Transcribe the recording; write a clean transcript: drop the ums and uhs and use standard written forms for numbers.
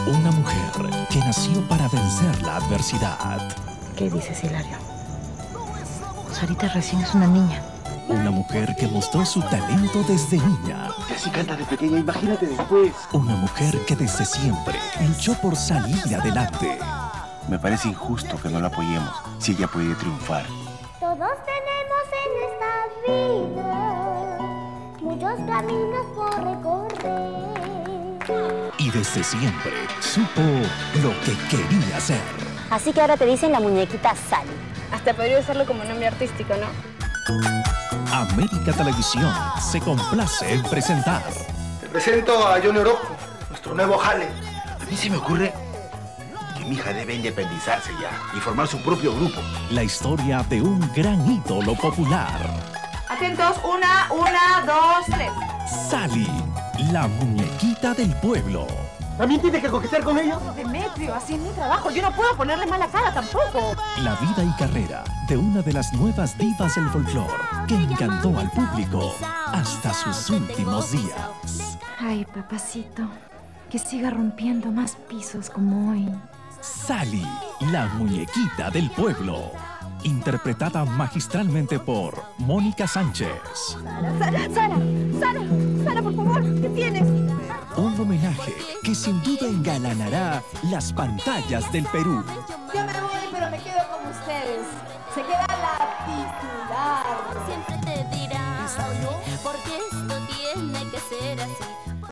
Una mujer que nació para vencer la adversidad. ¿Qué dices, Hilario? Sarita recién es una niña. Una mujer que mostró su talento desde niña. Si así canta de pequeña, imagínate después. Una mujer que desde siempre luchó por salir adelante. Me parece injusto que no la apoyemos si ella puede triunfar. Todos tenemos en esta vida muchos caminos por recorrer. Y desde siempre supo lo que quería ser. Así que ahora te dicen la muñequita Sally. Hasta podría usarlo como nombre artístico, ¿no? América Televisión se complace en presentar. Te presento a Johnny Orozco, nuestro nuevo jale. A mí se me ocurre que mi hija debe independizarse ya y formar su propio grupo. La historia de un gran ídolo popular. Atentos, una, dos, tres. Sally, la muñequita del pueblo. ¿También tienes que coquetear con ella? Demetrio, así es mi trabajo. Yo no puedo ponerle mala cara tampoco. La vida y carrera de una de las nuevas divas del folclore que encantó al público hasta sus últimos días. Ay, papacito, que siga rompiendo más pisos como hoy. Sally, la muñequita del pueblo. Interpretada magistralmente por Mónica Sánchez. Sara, por favor, ¿qué tienes? Un homenaje que sin duda engalanará las pantallas del Perú. Yo me voy, pero me quedo con ustedes. Se queda la titular. Siempre te dirá, porque esto tiene que ser así.